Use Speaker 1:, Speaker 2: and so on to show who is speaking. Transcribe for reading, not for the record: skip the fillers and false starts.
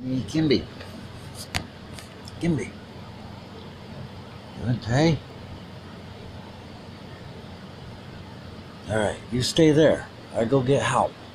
Speaker 1: Kimby. Kimby. Good day. Alright, you stay there. I go get help.